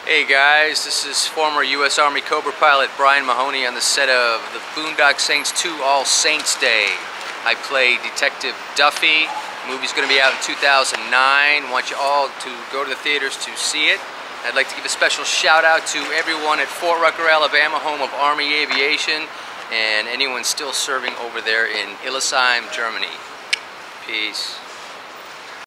Hey guys, this is former U.S. Army Cobra pilot Brian Mahoney on the set of the Boondock II All Saints Day. I play Detective Duffy. The movie's going to be out in 2009. I want you all to go to the theaters to see it. I'd like to give a special shout out to everyone at Fort Rucker, Alabama, home of Army Aviation, and anyone still serving over there in Illesheim, Germany. Peace.